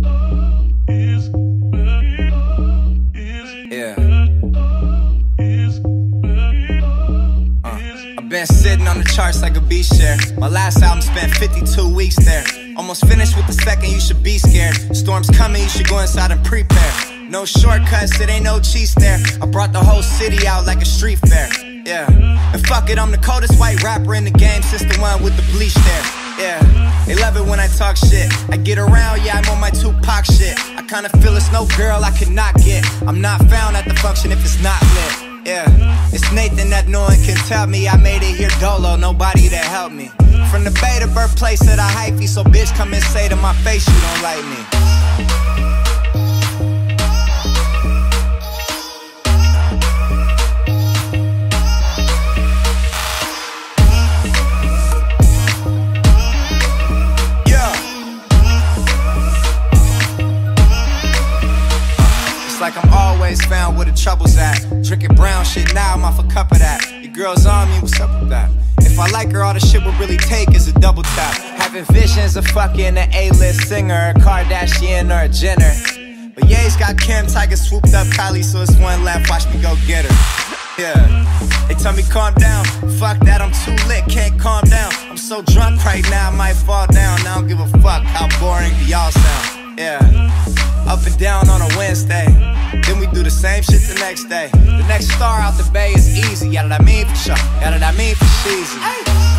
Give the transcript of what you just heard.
Yeah. I've been sitting on the charts like a beach share. My last album spent 52 weeks there. Almost finished with the second, you should be scared. Storm's coming, you should go inside and prepare. No shortcuts, it ain't no cheese there. I brought the whole city out like a street fair. Yeah, and fuck it, I'm the coldest white rapper in the game since the one with the bleach there. Yeah, they love it when I talk shit. I get around, yeah, I'm on my Tupac shit. I kinda feel it's no girl I could not get. I'm not found at the function if it's not lit. Yeah, it's Nathan that no one can tell me. I made it here dolo, nobody to help me. From the Bay, the birthplace of the hyphy. So bitch, come and say to my face you don't like me. Like I'm always found where the trouble's at. Drinking brown shit now, I'm off a cup of that. Your girl's on me, what's up with that? If I like her, all the shit we'll really take is a double tap. Having visions of fucking an A-list singer, a Kardashian or a Jenner. But Ye's got Kim, Tiger swooped up Kylie, so it's one left, watch me go get her. Yeah, they tell me calm down. Fuck that, I'm too lit, can't calm down. I'm so drunk right now, I might fall down. I don't give a fuck how boring do y'all sound. Yeah, up and down on a Wednesday. Then we do the same shit the next day. The next star out the Bay is easy. Yeah, that I mean for sure. Yeah, that I mean for cheesy.